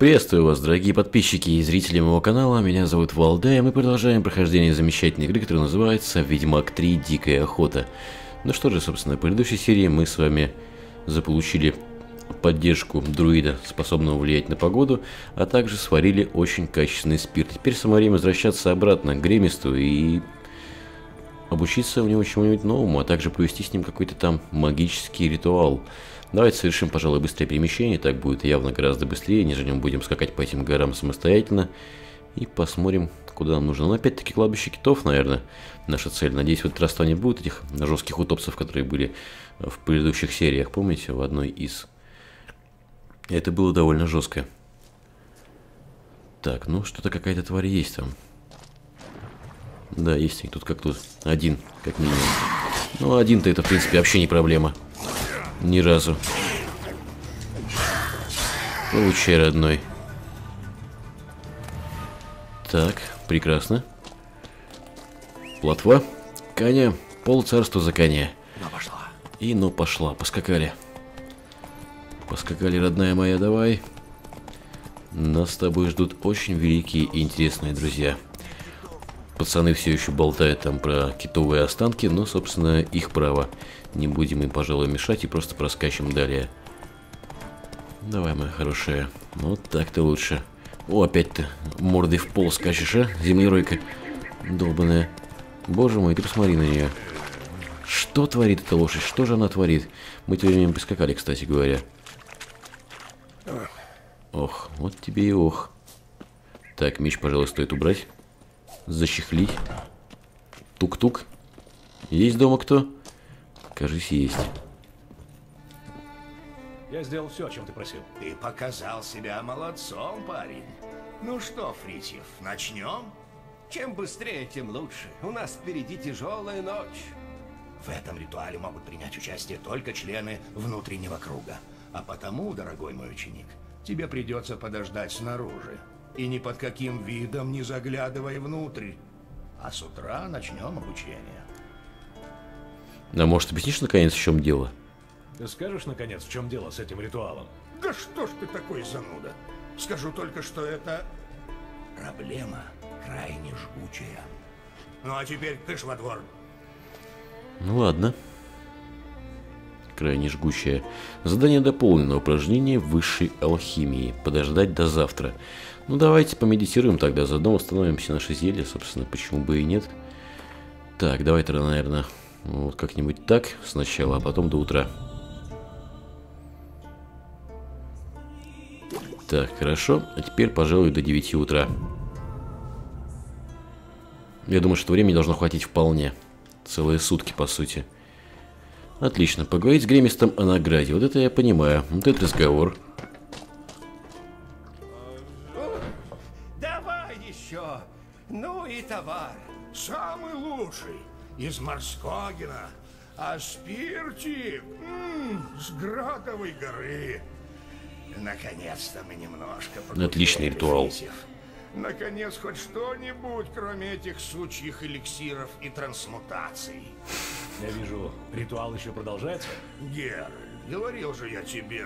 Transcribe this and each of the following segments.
Приветствую вас, дорогие подписчики и зрители моего канала. Меня зовут Валда, и мы продолжаем прохождение замечательной игры, которая называется Ведьмак 3: Дикая охота. Ну что же, собственно, в предыдущей серии мы с вами заполучили поддержку друида, способного влиять на погоду, а также сварили очень качественный спирт. Теперь самое время возвращаться обратно к Гремисту и обучиться у него чему-нибудь новому, а также провести с ним какой-то там магический ритуал. Давайте совершим, пожалуй, быстрое перемещение, так будет явно гораздо быстрее, нежели мы будем скакать по этим горам самостоятельно. И посмотрим, куда нам нужно. Но опять-таки кладбище китов, наверное, наша цель. Надеюсь, в этот раз там не будет этих жестких утопцев, которые были в предыдущих сериях. Помните, в одной из... Это было довольно жестко. Так, ну что-то какая-то тварь есть там. Да, есть тут как тут. Один, как минимум. Ну, один-то это, в принципе, вообще не проблема. Ни разу. Получай, родной. Так, прекрасно. Плотва. Коня. Полцарства за коня. Ну, пошла. И ну пошла. Поскакали. Поскакали, родная моя, давай. Нас с тобой ждут очень великие и интересные друзья. Пацаны все еще болтают там про китовые останки, но, собственно, их право. Не будем им, пожалуй, мешать и просто проскачем далее. Давай, моя хорошая. Вот так-то лучше. О, опять ты мордой в пол скачешь, а? Землеройка долбаная. Боже мой, ты посмотри на нее. Что творит эта лошадь? Что же она творит? Мы тем временем прискакали, кстати говоря. Ох, вот тебе и ох. Так, меч, пожалуй, стоит убрать. Защехлить. Тук-тук. Есть дома кто? Кажись, есть. Я сделал все, о чем ты просил. Ты показал себя молодцом, парень. Ну что, Фритьев, начнем? Чем быстрее, тем лучше. У нас впереди тяжелая ночь. В этом ритуале могут принять участие только члены внутреннего круга. А потому, дорогой мой ученик, тебе придется подождать снаружи. И ни под каким видом не заглядывай внутрь. А с утра начнем обучение. А может, объяснишь, наконец, в чем дело? Ты скажешь, наконец, в чем дело с этим ритуалом? Да что ж ты такой зануда? Скажу только, что это проблема крайне жгучая. Ну а теперь кыш во двор. Ну ладно. Крайне жгучее. Задание дополнено. Упражнение высшей алхимии. Подождать до завтра. Ну давайте помедитируем тогда. Заодно восстановим все наши зелья. Собственно, почему бы и нет. Так, давай-то, наверное, вот как-нибудь так сначала, а потом до утра. Так, хорошо. А теперь, пожалуй, до 9 утра. Я думаю, что времени должно хватить вполне. Целые сутки, по сути. Отлично. Поговорить с Гремистом о награде. Вот это я понимаю. Вот этот разговор. Давай еще. Ну и товар. Самый лучший из Морскогина. А спиртик с Градовой горы. Наконец-то мы немножко Отличный ритуал. Фритьев. Наконец, хоть что-нибудь, кроме этих сучьих эликсиров и трансмутаций. Я вижу, ритуал еще продолжается. Геральт, говорил же я тебе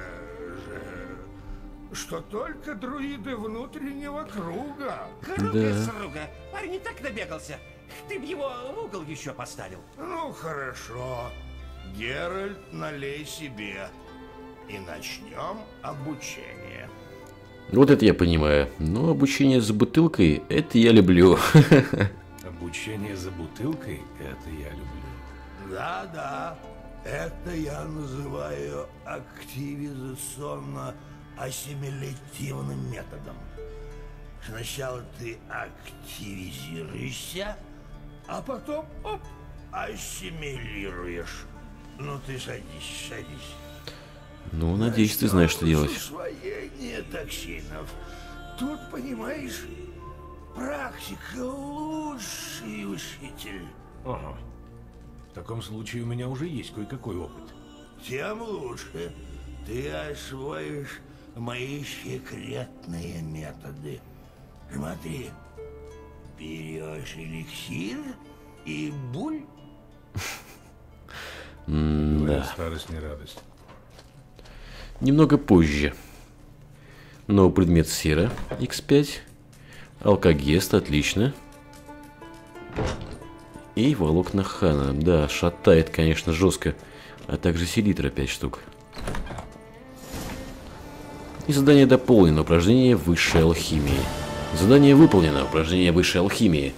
что только друиды внутреннего круга. Круга с руга. Парень и так набегался. Ты б его в угол еще поставил. Ну, хорошо. Геральт, налей себе. И начнем обучение. Вот это я понимаю. Но обучение за бутылкой, это я люблю. Обучение за бутылкой, это я люблю. Да-да. Это я называю активизационно-ассимилятивным методом. Сначала ты активизируешься, а потом, оп, ассимилируешь. Ну ты садись, садись. Ну, надеюсь, ты знаешь, что делать. Усвоение токсинов. Тут, понимаешь, практика лучший учитель. Ага. В таком случае у меня уже есть кое-какой опыт. Тем лучше. Ты освоишь мои секретные методы. Смотри. Берешь эликсир и буль. Да. Старость не радость. Немного позже. Новый предмет сера, Х5. Алкогест, отлично. И волокна хана. Да, шатает, конечно, жестко. А также селитра 5 штук. И задание дополнено. Упражнение высшей алхимии. Задание выполнено. Упражнение высшей алхимии.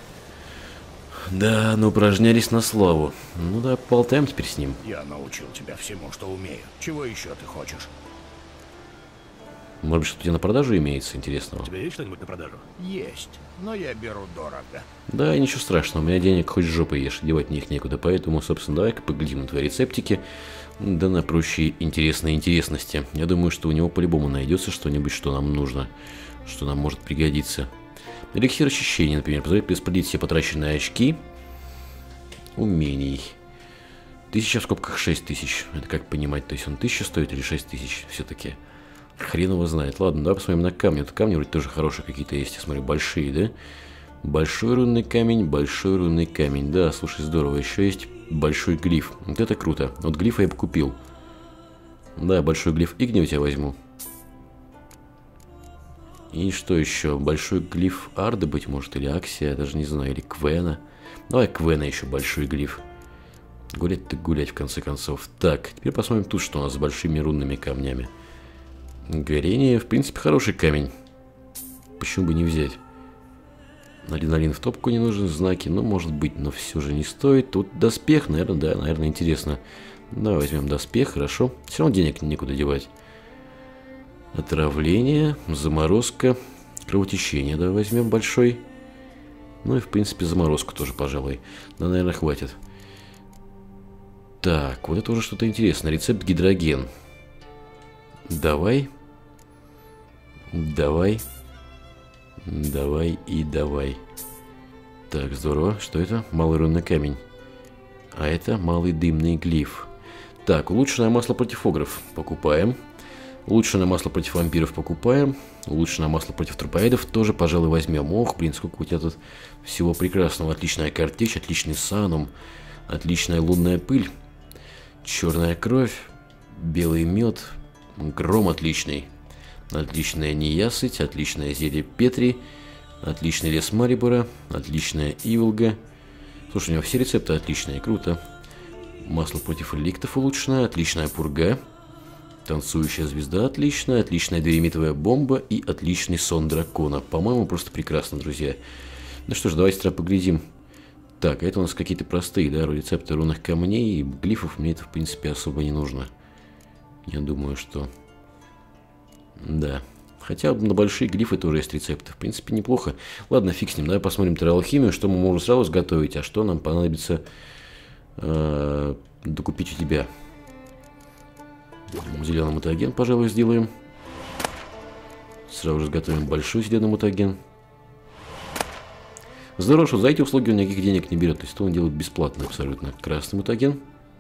Да, ну упражнялись на славу. Ну да, поболтаем теперь с ним. Я научил тебя всему, что умею. Чего еще ты хочешь? Может быть, что-то у тебя на продажу имеется интересного? У тебя есть что-нибудь на продажу? Есть, но я беру дорого. Да, ничего страшного, у меня денег хоть жопой ешь, девать них некуда, поэтому, собственно, давай-ка поглядим на твои рецептики, да на прочие интересные интересности. Я думаю, что у него по-любому найдется что-нибудь, что нам нужно, что нам может пригодиться. Эликсир очищения, например, позволяет распределить все потраченные очки умений. 1000 в скобках 6000, это как понимать, то есть он 1000 стоит или 6000 все-таки? Хрен его знает. Ладно, давай посмотрим на камни. Вот камни вроде тоже хорошие какие-то есть. Я смотрю, большие, да? Большой рунный камень, большой рунный камень. Да, слушай, здорово. Еще есть большой глиф. Вот это круто. Вот глифа я бы купил. Да, большой глиф Игни у тебя возьму. И что еще? Большой глиф Арда, быть может, или Аксия, я даже не знаю, или Квена. Давай Квена еще, большой глиф. Гулять так гулять, в конце концов. Так, теперь посмотрим тут, что у нас с большими рунными камнями. Горение, в принципе, хороший камень. Почему бы не взять? Адреналин в топку не нужен, знаки, ну, может быть, но все же не стоит. Тут доспех, наверное, да, наверное, интересно. Давай возьмем доспех, хорошо. Все равно денег некуда девать. Отравление, заморозка, кровотечение, давай возьмем большой. Ну и, в принципе, заморозку тоже, пожалуй. Да, наверное, хватит. Так, вот это уже что-то интересное. Рецепт гидроген. Давай. Давай. Давай и давай. Так, здорово. Что это? Малый рунный камень. А это малый дымный глиф. Так, улучшенное масло против огров. Покупаем. Улучшенное масло против вампиров покупаем. Улучшенное масло против трупоедов тоже, пожалуй, возьмем. Ох, блин, сколько у тебя тут всего прекрасного. Отличная картечь, отличный санум, отличная лунная пыль, черная кровь, белый мед, гром отличный, отличная неясыть, отличное зелье Петри, отличный лес Марибора, отличная иволга. Слушай, у него все рецепты отличные, круто. Масло против реликтов улучшенное, отличная пурга. Танцующая звезда отличная, отличная динамитовая бомба и отличный сон дракона. По-моему, просто прекрасно, друзья. Ну что ж, давайте тогда поглядим. Так, это у нас какие-то простые, да, рецепты рунных камней и глифов. Мне это, в принципе, особо не нужно. Я думаю, что... Да. Хотя на большие глифы тоже есть рецепты. В принципе, неплохо. Ладно, фиг с ним. Давай посмотрим тералхимию, что мы можем сразу сготовить, а что нам понадобится докупить у тебя. Зеленый мутаген, пожалуй, сделаем. Сразу же изготовим большой зеленый мутаген. Здорово, что за эти услуги он никаких денег не берет. То есть, то он делает бесплатно абсолютно. Красный мутаген.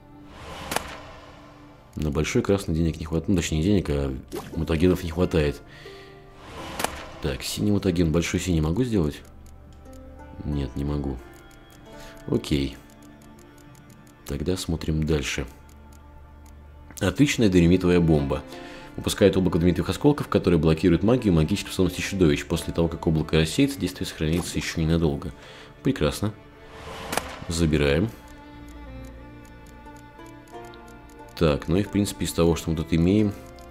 На большой красный денег не хватает. Ну, точнее, денег, а мутагенов не хватает. Так, синий мутаген. Большой синий могу сделать? Нет, не могу. Окей. Тогда смотрим дальше. Отличная динамитовая бомба. Выпускает облако динамитовых осколков, которые блокируют магию и магические способности чудовищ. После того, как облако рассеется, действие сохранится еще ненадолго. Прекрасно. Забираем. Так, ну и в принципе из того, что мы тут имеем,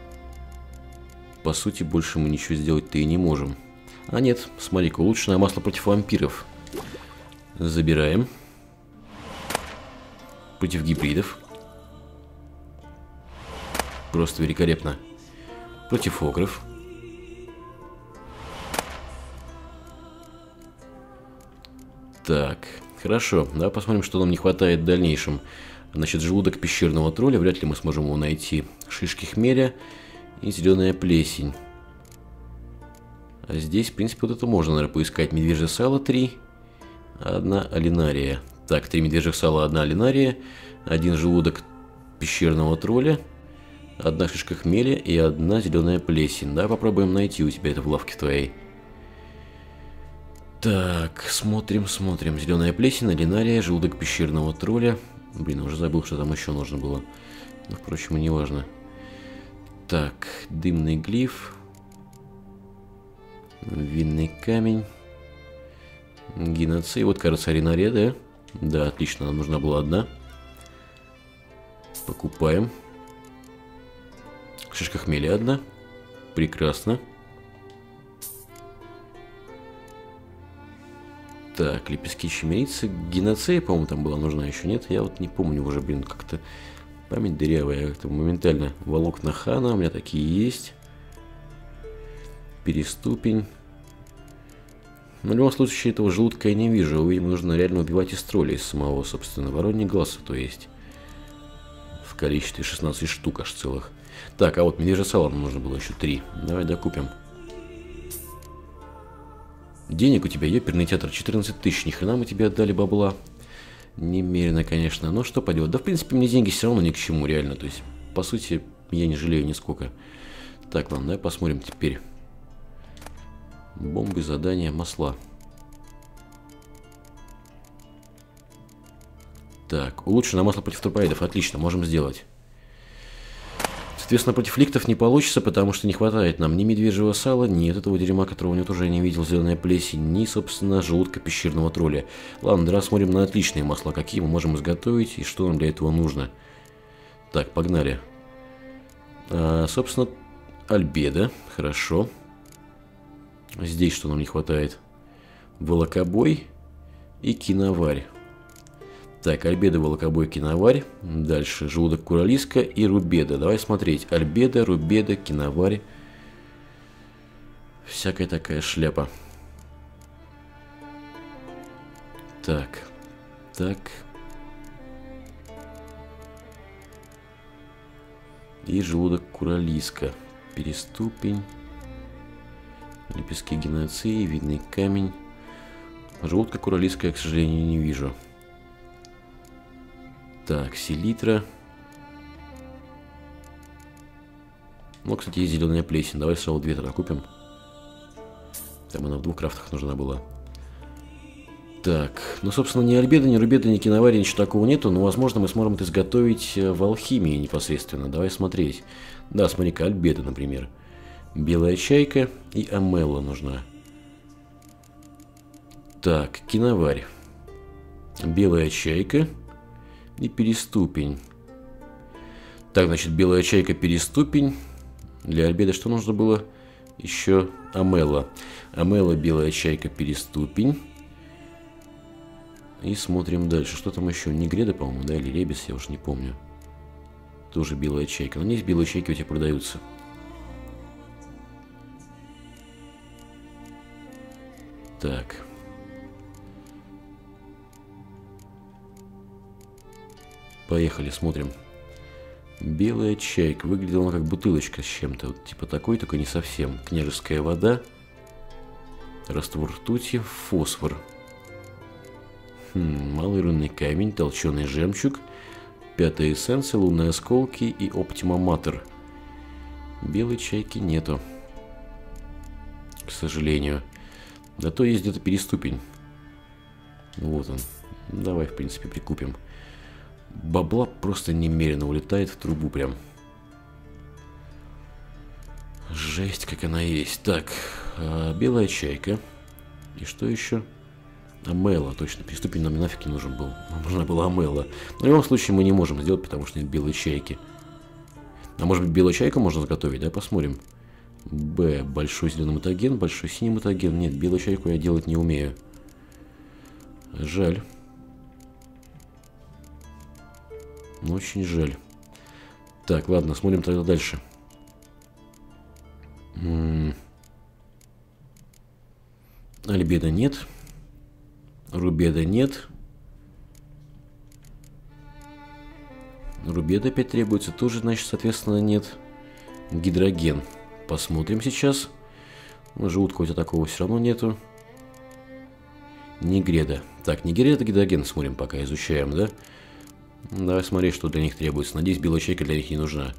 по сути, больше мы ничего сделать-то и не можем. А нет, смотри-ка, улучшенное масло против вампиров. Забираем. Против гибридов. Просто великолепно. Против огров. Так, хорошо. Давай посмотрим, что нам не хватает в дальнейшем. Значит, желудок пещерного тролля. Вряд ли мы сможем его найти. Шишки хмеля и зеленая плесень. А здесь, в принципе, вот это можно, наверное, поискать. Медвежье сало 3. Одна алинария. Так, 3 медвежьих сала, 1 алинария. 1 желудок пещерного тролля. 1 шишка хмеля и 1 зеленая плесень. Да, попробуем найти у тебя это в лавке твоей. Так, смотрим. Зеленая плесень, алинария, желудок пещерного тролля. Блин, уже забыл, что там еще нужно было. Но, впрочем, и не важно. Так, дымный глиф. Винный камень. Геноцид. Вот, кажется, аренария, да? Да, отлично, нам нужна была одна. Покупаем. Шишка хмеля одна. Прекрасно. Так, лепестки чимерицы. Геноцея, по-моему, там была нужна еще, нет? Я вот не помню уже, блин, как-то память дырявая. Я как-то моментально волокна хана, у меня такие есть. Переступень. Но в любом случае этого желудка я не вижу. Увидимо, нужно реально убивать из троллей самого, собственно. Вороньи глаза, то есть. В количестве 16 штук аж целых. Так, а вот медвежье сало нам нужно было еще 3. Давай докупим. Денег у тебя, ёперный театр, 14 тысяч. Ни хрена мы тебе отдали бабла. Немерено, конечно. Но что поделать. Да, в принципе, мне деньги все равно ни к чему, реально. То есть, по сути, я не жалею нисколько. Так, ладно, давай посмотрим теперь. Бомбы, задания, масла. Так, улучшенное масло против трупоидов. Отлично, можем сделать. Соответственно, против ликтов не получится, потому что не хватает нам ни медвежьего сала, ни от этого дерьма, которого я тоже не видел, зеленая плесень, ни, собственно, желудка пещерного тролля. Ладно, давай смотрим на отличные масла, какие мы можем изготовить и что нам для этого нужно. Так, погнали. Собственно, альбедо, хорошо. Здесь что нам не хватает? Волокобой и киноварь. Так, альбедо, волокобой, киноварь. Дальше желудок куралиска и рубеда. Давай смотреть. Альбедо, рубеда, киноварь. Всякая такая шляпа. Так. Так. И желудок куралиска. Переступень. Лепестки геноцеи, видный камень. Желудка куралиска я, к сожалению, не вижу. Так, селитра. Ну, кстати, есть зеленая плесень. Давай сразу 2 тогда купим. Там она в 2 крафтах нужна была. Так, ну, собственно, ни альбедо, ни рубеда, ни киновария, ничего такого нету. Но, возможно, мы сможем это изготовить в алхимии непосредственно. Давай смотреть. Да, смотри-ка, альбедо, например. Белая чайка и амелла нужна. Так, киноварь. Белая чайка и переступень. Так, значит, белая чайка, переступень. Для альбедо что нужно было? Еще амелла. Амелла, белая чайка, переступень. И смотрим дальше. Что там еще? Негреда, по-моему, да? Или ребис, я уж не помню. Тоже белая чайка. Но здесь белые чайки у тебя продаются. Так. Поехали, смотрим. Белая чайка. Выглядела она как бутылочка с чем-то. Вот, типа такой, только не совсем. Княжеская вода. Раствор ртути. Фосфор. Малый рунный камень. Толченый жемчуг. 5-я эссенция. Лунные осколки и Оптима Матер. Белой чайки нету. К сожалению. Да то есть где-то переступень. Вот он. Давай, в принципе, прикупим. Бабла просто немерено улетает в трубу прям. Жесть, как она есть. Так, белая чайка. И что еще? Амелла, точно. Переступень нам нафиг не нужен был. Нам нужна была амелла. Но в любом случае мы не можем сделать, потому что нет белой чайки. А может быть, белую чайку можно заготовить, да? Посмотрим. Б. Большой зеленый мутаген, большой синий мутаген. Нет, белую чайку я делать не умею. Жаль. Очень жаль. Так, ладно, смотрим тогда дальше. Альбедо нет. Рубеда нет. Рубеда опять требуется. Тоже, значит, соответственно, нет. Гидроген. Посмотрим сейчас. Желудка у тебя такого все равно нету. Негреда. Так, негреда, гидроген смотрим, пока изучаем, да? Давай смотреть, что для них требуется. Надеюсь, белая чайка для них не нужна.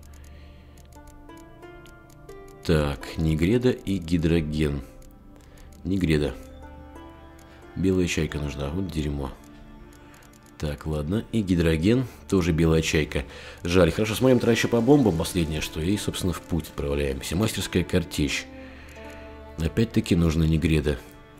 Так, негреда и гидроген. Негреда. Белая чайка нужна. Вот дерьмо. Так, ладно. И гидроген. Тоже белая чайка. Жаль. Хорошо, смотрим тогда еще по бомбам. Последнее, что. И, собственно, в путь отправляемся. Мастерская картечь. Опять-таки нужна негреда.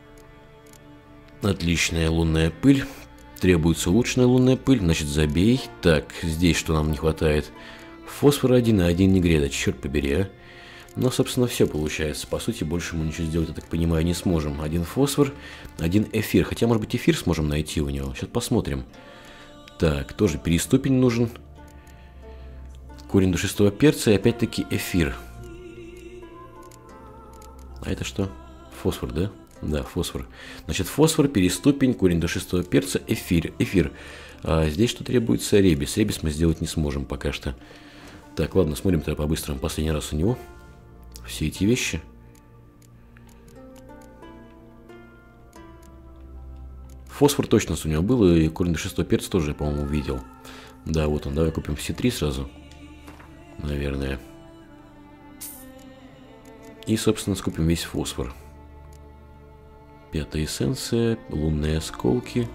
Отличная лунная пыль. Требуется улучшенная лунная пыль, значит забей. Так, здесь что нам не хватает? Фосфор 1 и 1 негреда, черт побери, а. Но, собственно, все получается. По сути, больше мы ничего сделать, я так понимаю, не сможем. 1 фосфор, 1 эфир. Хотя, может быть, эфир сможем найти у него. Сейчас посмотрим. Так, тоже переступень нужен. Корень душистого перца и опять-таки эфир. А это что? Фосфор, да? Да, фосфор. Значит, фосфор, переступень, корень душистого перца, эфир. Эфир. А здесь что требуется? Ребис. Ребис мы сделать не сможем пока что. Так, ладно, смотрим тогда по-быстрому. Последний раз у него. Все эти вещи. Фосфор точно у него был, и корень душистого перца тоже, я, по-моему, увидел. Да, вот он. Давай купим все три сразу. Наверное. И, собственно, скупим весь фосфор. 5-я эссенция, лунные осколки.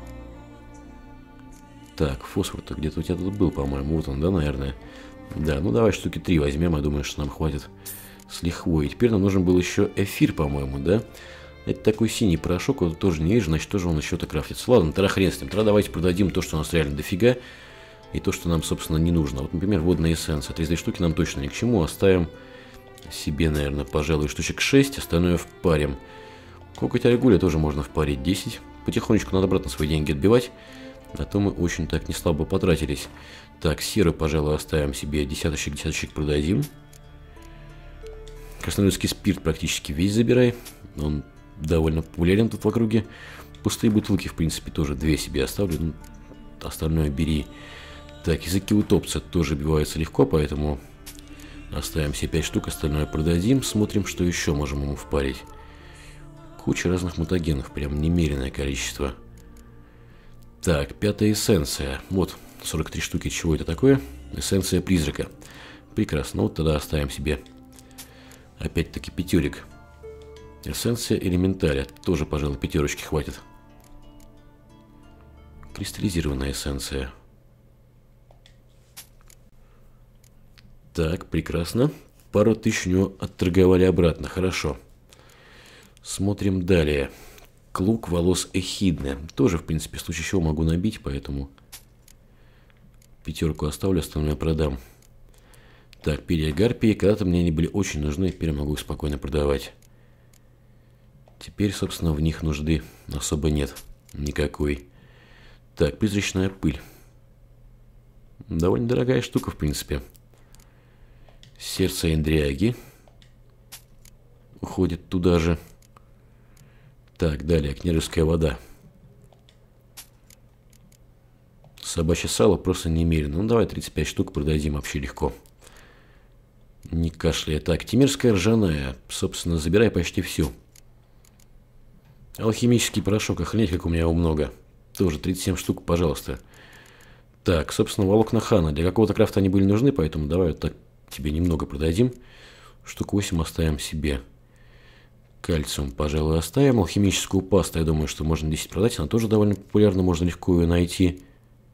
Так, фосфор-то где-то у тебя тут был, по-моему. Вот он, да, наверное? Да, ну давай штуки 3 возьмем, я думаю, что нам хватит с лихвой. И теперь нам нужен был еще эфир, по-моему, да? Это такой синий порошок, вот тоже не вижу, значит, тоже он еще-то крафтится. Ладно, тогда хрен с ним. Тогда давайте продадим то, что у нас реально дофига, и то, что нам, собственно, не нужно. Вот, например, водная эссенция. 32 штуки нам точно ни к чему. Оставим себе, наверное, пожалуй, штучек 6, остальное впарим. Коготь Альгуля тоже можно впарить 10. Потихонечку надо обратно свои деньги отбивать, а то мы очень так не слабо потратились. Так, серы, пожалуй, оставим себе, десяточек продадим. Краснорусский спирт практически весь забирай. Он довольно популярен тут в округе. Пустые бутылки, в принципе, тоже 2 себе оставлю. Ну, остальное бери. Так, языки утопца тоже биваются легко, поэтому оставим себе 5 штук, остальное продадим. Смотрим, что еще можем ему впарить. Куча разных мутагенов, прям немеренное количество. Так, 5-я эссенция. Вот, 43 штуки. Чего это такое? Эссенция призрака. Прекрасно. Вот тогда оставим себе опять-таки 5. Эссенция элементаря. Тоже, пожалуй, 5 хватит. Кристаллизированная эссенция. Так, прекрасно. Пару тысяч у него отторговали обратно. Хорошо. Смотрим далее. Клуб волос эхидны. Тоже, в принципе, в случае чего могу набить, поэтому 5 оставлю, остальное продам. Так, перья гарпии. Когда-то мне они были очень нужны, теперь могу их спокойно продавать. Теперь, собственно, в них нужды особо нет. Никакой. Так, призрачная пыль. Довольно дорогая штука, в принципе. Сердце Эндряги. Уходит туда же. Так, далее, княжеская вода. Собачье сало просто немерено. Ну, давай 35 штук продадим вообще легко. Не кашляй. Так, тимирская ржаная. Собственно, забирай почти всю. Алхимический порошок. Охренеть, как у меня его много. Тоже 37 штук, пожалуйста. Так, собственно, волокна хана. Для какого-то крафта они были нужны, поэтому давай вот так тебе немного продадим. Штук 8 оставим себе. Кальциум, пожалуй, оставим. Алхимическую пасту, я думаю, что можно 10 продать. Она тоже довольно популярна, можно легко ее найти.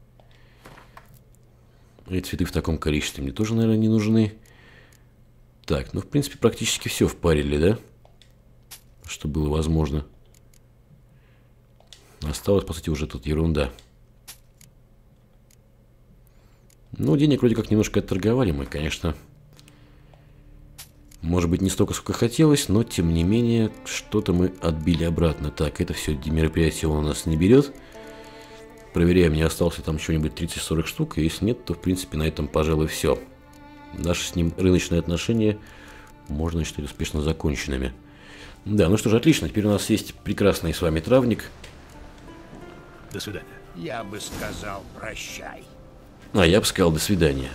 И цветы в таком количестве мне тоже, наверное, не нужны. Так, ну, в принципе, практически все впарили, да? Что было возможно. Осталось, по сути, уже тут ерунда. Ну, денег вроде как немножко отторговали мы, конечно. Может быть, не столько, сколько хотелось, но, тем не менее, что-то мы отбили обратно. Так, это все мероприятие он у нас не берет. Проверяем, не осталось ли там чего-нибудь 30-40 штук. И если нет, то, в принципе, на этом, пожалуй, все. Наши с ним рыночные отношения можно считать успешно законченными. Да, ну что же, отлично. Теперь у нас есть прекрасный с вами травник. До свидания. Я бы сказал прощай. А я бы сказал до свидания.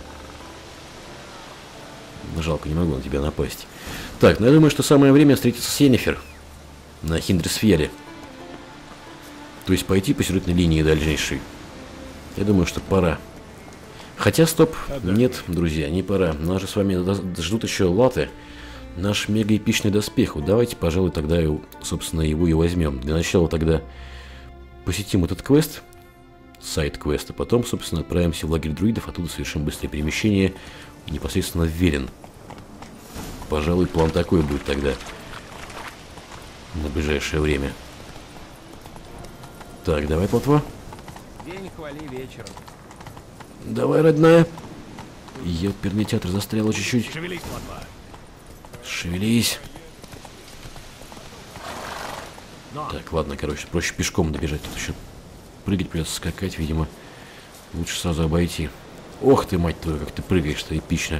Жалко, не могу на тебя напасть. Так, ну я думаю, что самое время встретиться с Йеннифер на Хиндрисфьяле. То есть пойти по сюжетной линии дальнейшей. Я думаю, что пора. Хотя, стоп, нет, друзья, не пора. Нас же с вами ждут еще латы. Наш мега-эпичный доспех. Вот давайте, пожалуй, тогда, собственно, его и возьмем. Для начала тогда посетим этот квест, сайт-квест, а потом, собственно, отправимся в лагерь друидов, оттуда совершим быстрое перемещение непосредственно в Велен. Пожалуй, план такой будет тогда. на ближайшее время. Так, давай, плотва. День хвали вечером. Давай, родная. Ёперный театр застрял чуть-чуть. Шевелись, плотва. Шевелись. Так, ладно, короче, проще пешком добежать. Тут еще прыгать придется, скакать, видимо. Лучше сразу обойти. Ох ты, мать твою, как ты прыгаешь-то эпично.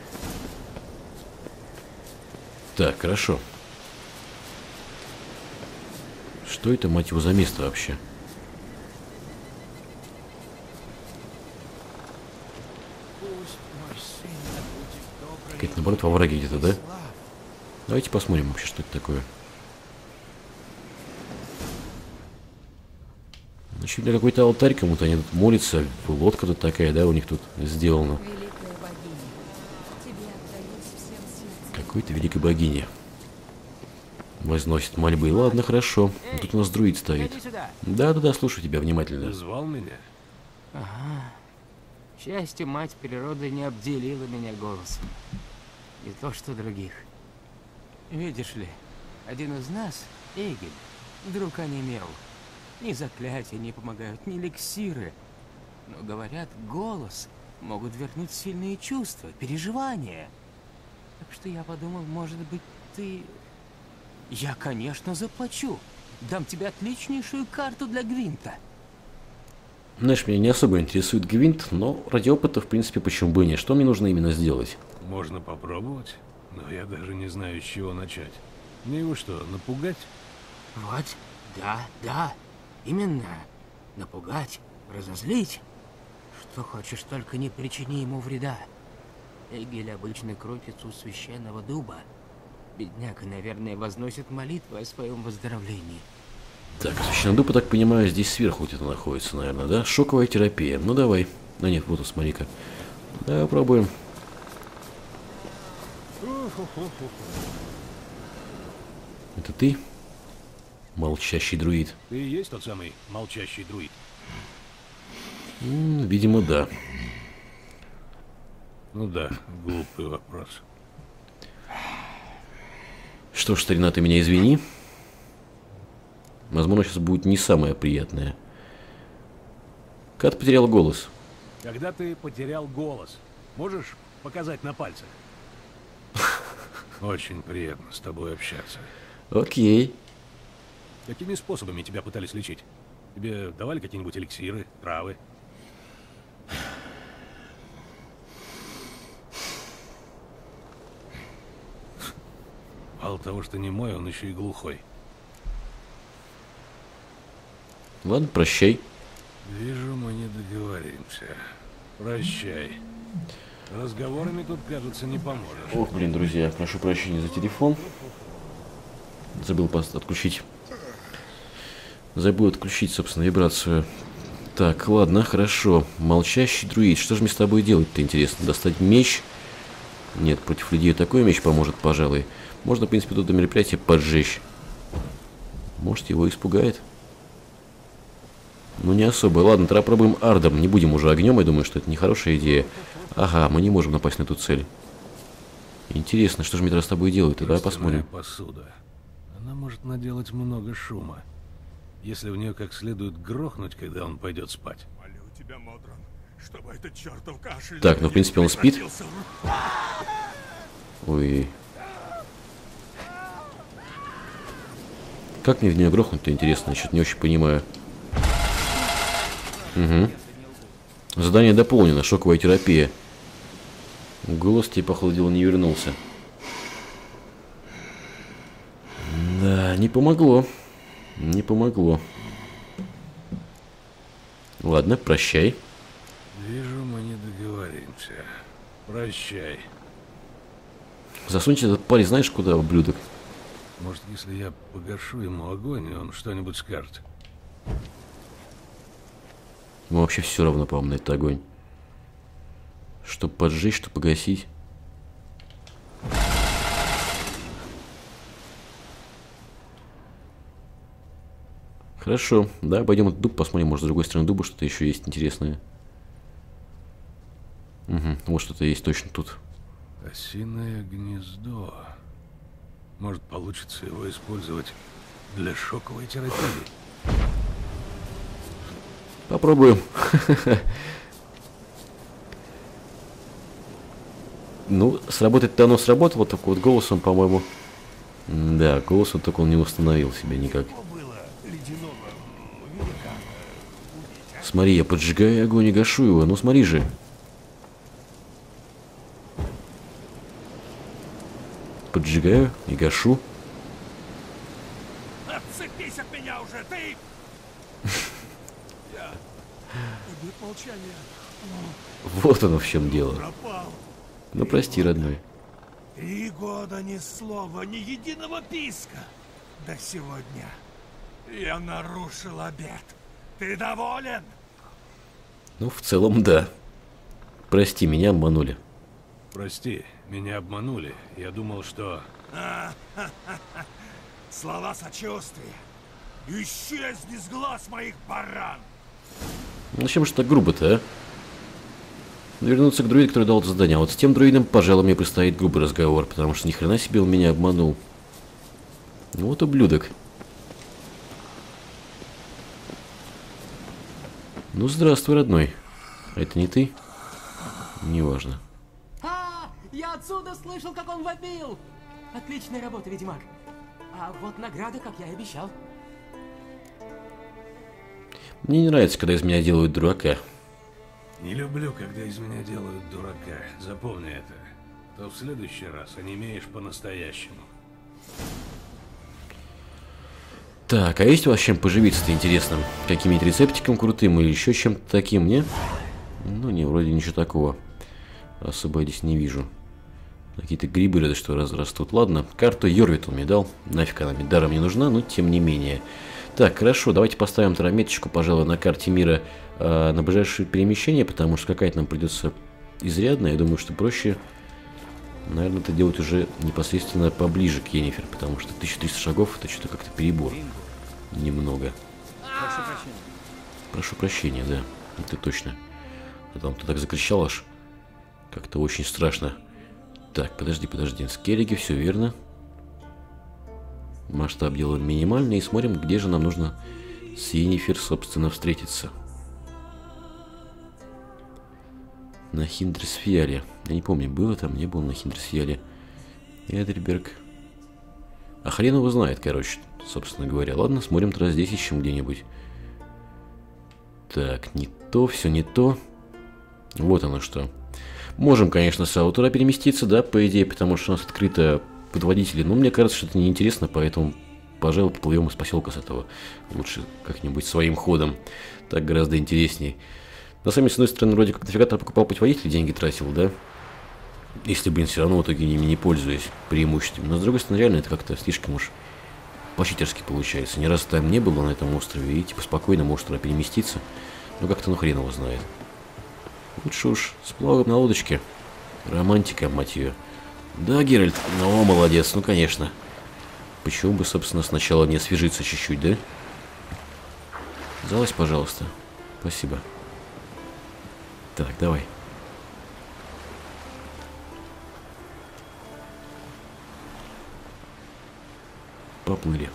Так, хорошо. Что это, мать его, за место вообще? Какая-то, наоборот, во враге где-то, да? Давайте посмотрим вообще, что это такое. Значит, для какой-то алтарь кому-то они тут молятся. Лодка тут такая, да, у них тут сделана. Какой-то великой богине. Возносит мольбы. Ладно, хорошо. Тут у нас друид стоит. Да-да-да, слушаю тебя внимательно. Ты звал меня? Ага. К счастью, мать природы не обделила меня голосом. Не то, что других. Видишь ли, один из нас, Эгель, вдруг онемел. Ни заклятия не помогают, ни эликсиры. Но, говорят, голос могут вернуть сильные чувства, переживания. Так что я подумал, может быть, ты... Я, конечно, заплачу. Дам тебе отличнейшую карту для Гвинта. Знаешь, меня не особо интересует Гвинт, но ради опыта, в принципе, почему бы и нет. Что мне нужно именно сделать? Можно попробовать, но я даже не знаю, с чего начать. Мне его что, напугать? Вот, да, именно. Напугать, разозлить. Что хочешь, только не причини ему вреда. Эгель обычно крутится у священного дуба. Бедняка, наверное, возносит молитвы о своем выздоровлении. Так, священный дуб, я так понимаю, здесь сверху где-то находится, наверное, да? Шоковая терапия. Ну, давай. Да нет, вот, смотри-ка. Да, попробуем. Это ты? Молчащий друид. Ты и есть тот самый молчащий друид? Видимо, да. Ну да, глупый вопрос. Что ж, старина, ты меня извини. Возможно, сейчас будет не самое приятное. Когда ты потерял голос? Когда ты потерял голос, можешь показать на пальцах? Очень приятно с тобой общаться. Окей. Какими способами тебя пытались лечить? Тебе давали какие-нибудь эликсиры, травы? Мало того, что не мой, он еще и глухой. Ладно, прощай. Вижу, мы не договоримся. Прощай. Разговорами тут, кажется, не поможешь. Ох, блин, друзья, прошу прощения за телефон. Забыл отключить. Забыл отключить, собственно, вибрацию. Так, ладно, хорошо. Молчащий друид. Что же мне с тобой делать-то, интересно? Достать меч? Нет, против людей такой меч поможет, пожалуй. Можно, в принципе, тут до мероприятия поджечь. Может, его испугает? Ну, не особо. Ладно, тогда пробуем ардом. Не будем уже огнем, я думаю, что это нехорошая идея. Ага, мы не можем напасть на эту цель. Интересно, что же мне тогда с тобой делать? Давай посмотрим. Посуда. Она может наделать много шума. Если в нее как следует грохнуть, когда он пойдет спать. Молю тебя, Модран, чтобы этот чертов кашель... Так, ну, в принципе, он спит. Ой. Как мне в нее грохнуть-то, интересно? Я что-то не очень понимаю. Угу. Задание дополнено. Шоковая терапия. Голос тебе, походу, дела не вернулся. Да, не помогло. Не помогло. Ладно, прощай. Вижу, мы не договоримся. Прощай. Засуньте этот парень, знаешь, куда, ублюдок? Может, если я погашу ему огонь, он что-нибудь скажет. Ему вообще все равно, по-моему, на этот огонь. Что поджечь, что погасить. Хорошо, да, пойдем этот дуб посмотрим, может, с другой стороны дуба что-то еще есть интересное. Угу, вот что-то есть точно тут. Осиное гнездо. Может, получится его использовать для шоковой терапии. Попробуем. Ну, сработать-то оно сработало, только вот голосом, по-моему... Да, голосом только он не установил себе никак. Смотри, я поджигаю огонь и гашу его. Ну, смотри же. Поджигаю и гашу. Отцепись от меня уже, ты! Я... молчание. Вот оно в чем дело. Пропал. Ну, прости, родной. 3 года ни слова, ни единого писка. До сегодня я нарушил обет. Ты доволен? Ну, в целом, да. Прости, меня обманули. Прости, меня обманули. Я думал, что... Слова сочувствия. Исчезни с глаз моих, баран! Ну, зачем же так грубо-то, а? Вернуться к друиду, который дал это задание. А вот с тем друидом, пожалуй, мне предстоит грубый разговор, потому что ни хрена себе он меня обманул. Вот ублюдок. Ну, здравствуй, родной. А это не ты? Неважно. Я отсюда слышал, как он вопил! Отличная работа, ведьмак. А вот награда, как я и обещал. Мне не нравится, когда из меня делают дурака. Не люблю, когда из меня делают дурака. Запомни это. То в следующий раз онемеешь по-настоящему. Так, а есть у вас чем поживиться-то интересным? Каким-нибудь рецептиком крутым или еще чем-то таким, не? Ну, не, вроде ничего такого. Особо я здесь не вижу. Какие-то грибы разве что растут. Ладно, карту Йорвит он мне дал. Нафиг она мне даром не нужна, но тем не менее. Так, хорошо, давайте поставим меточку, пожалуй, на карте мира на ближайшее перемещение, потому что какая-то нам придется изрядно. Я думаю, что проще, наверное, это делать уже непосредственно поближе к Йеннифер, потому что 1300 шагов это что-то как-то перебор. Немного. Прошу прощения. Прошу прощения, да, это точно. А там кто так закричал аж. Как-то очень страшно. Так, подожди, Скеллиги, все верно. Масштаб делаем минимальный и смотрим, где же нам нужно с Йеннифер, собственно, встретиться. На Хиндрсфьяле. Я не помню, было там, не было на Хиндрсфьяле. Эдельберг. А хрен его знает, короче, собственно говоря. Ладно, смотрим тогда здесь ищем где-нибудь. Так, не то, все не то. Вот оно что. Можем, конечно, с аутора переместиться, да, по идее, потому что у нас открыто подводители. Но мне кажется, что это неинтересно, поэтому, пожалуй, поплывем из поселка с этого. Лучше как-нибудь своим ходом. Так гораздо интереснее. На самом деле, с одной стороны, вроде как нафига-то покупал путеводитель, деньги тратил, да? Если, блин, все равно в итоге ими не пользуюсь преимуществами. Но, с другой стороны, реально это как-то слишком уж по-читерски получается. Ни разу там не было на этом острове, и типа спокойно можешь туда переместиться. Но как-то ну хрен его знает. Лучше уж сплаваем на лодочке. Романтика, мать ее. Да, Геральт, ну молодец, ну конечно. Почему бы, собственно, сначала не освежиться чуть-чуть, да? Залазь, пожалуйста. Спасибо. Так, давай. Поплыли.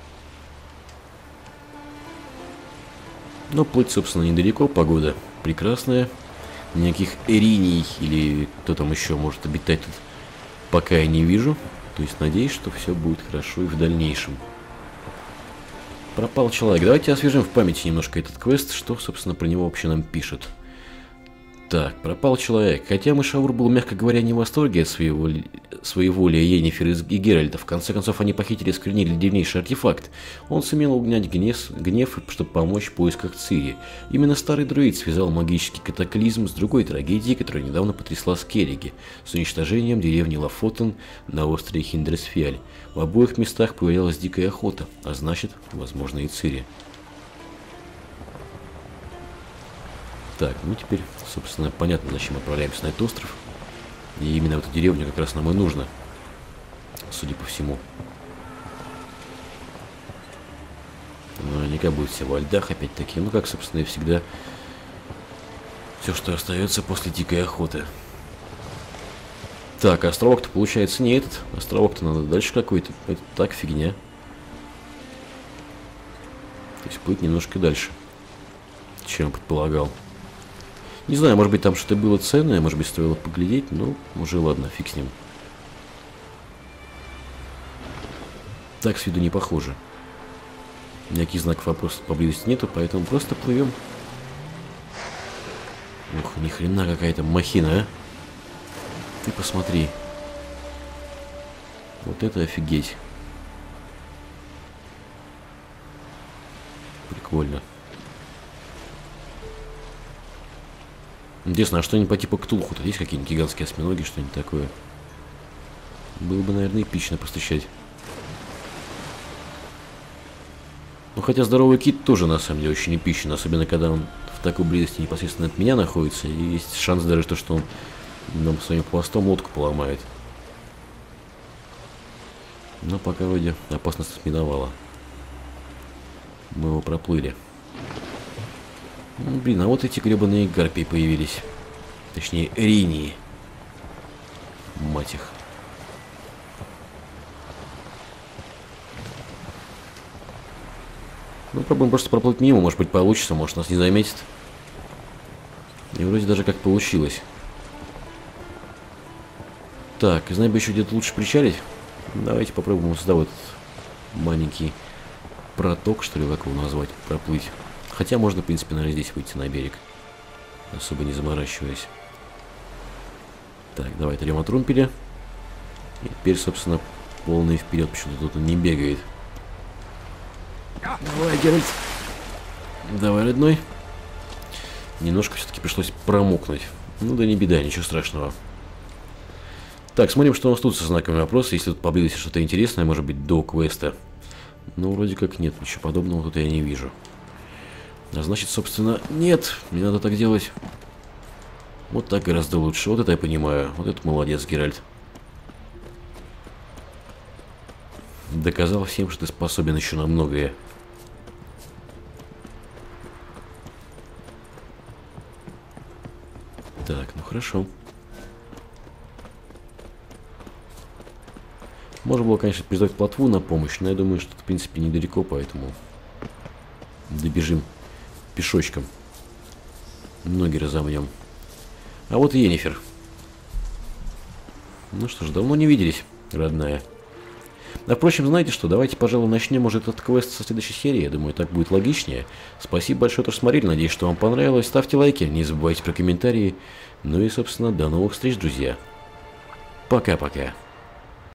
Но плыть, собственно, недалеко, погода прекрасная. Никаких эриний или кто там еще может обитать тут пока я не вижу. То есть надеюсь, что все будет хорошо и в дальнейшем. Пропал человек. Давайте освежим в памяти немножко этот квест, что, собственно, про него вообще нам пишут. Так, пропал человек. Хотя Мышаур был, мягко говоря, не в восторге от своей воли Йеннифер и Геральта. В конце концов, они похитили и сквернили древнейший артефакт. Он сумел угнать гнев, чтобы помочь в поисках Цири. Именно старый друид связал магический катаклизм с другой трагедией, которая недавно потрясла Скеллиги, с уничтожением деревни Лафотен на острове Хиндрсфьяль. В обоих местах появилась дикая охота, а значит, возможно, и Цири. Так, ну теперь, собственно, понятно, зачем отправляемся на этот остров. И именно в эту деревню как раз нам и нужно, судя по всему. Но наверняка будет все во льдах опять-таки. Ну, как, собственно, и всегда. Все, что остается после дикой охоты. Так, островок-то получается не этот. Островок-то надо дальше какой-то. Это так, фигня. плыть немножко дальше, чем предполагал. Не знаю, может быть там что-то было ценное, может быть стоило поглядеть, но уже ладно, фиг с ним. Так с виду не похоже. Никаких знаков вопроса поблизости нету, поэтому просто плывем. Ух, ни хрена какая-то махина, а? Ты посмотри. Вот это офигеть. Прикольно. Интересно, а что-нибудь по типу Ктулху-то? Есть какие-нибудь гигантские осьминоги, что-нибудь такое? Было бы, наверное, эпично постучать. Ну, хотя здоровый кит тоже, на самом деле, очень эпичен. Особенно, когда он в такой близости непосредственно от меня находится. И есть шанс даже то, что он нам своим хвостом лодку поломает. Но пока вроде опасность миновала. Мы его проплыли. Ну, блин, а вот эти гребаные гарпии появились. Точнее, ринии. Мать их. Ну, попробуем просто проплыть мимо, может быть получится, может нас не заметит. И вроде даже как получилось. Так, знаю бы еще где-то лучше причалить. Давайте попробуем сюда вот маленький проток, что ли, как его назвать, проплыть. Хотя можно, в принципе, наверное, здесь выйти на берег, особо не заморачиваясь. Так, давай трем от румпеля. И теперь, собственно, полный вперед, почему-то тут он не бегает. Давай, Геральт. Давай, родной. Немножко все-таки пришлось промокнуть. Ну да не беда, ничего страшного. Так, смотрим, что у нас тут со знаками вопроса. Если тут поблизости что-то интересное, может быть, до квеста. Ну, вроде как нет, ничего подобного тут я не вижу. А значит, собственно, нет, не надо так делать. Вот так гораздо лучше. Вот это я понимаю. Вот это молодец, Геральт. Доказал всем, что ты способен еще на многое. Так, ну хорошо. Можно было, конечно, призвать плотву на помощь, но я думаю, что это, в принципе, недалеко, поэтому добежим пешочком. Ноги разомнем. А вот и Йеннифер. Ну что ж, давно не виделись, родная. А впрочем, знаете что, давайте, пожалуй, начнем, может, этот квест со следующей серии. Я думаю, так будет логичнее. Спасибо большое, что смотрели. Надеюсь, что вам понравилось. Ставьте лайки, не забывайте про комментарии. Ну и, собственно, до новых встреч, друзья. Пока-пока.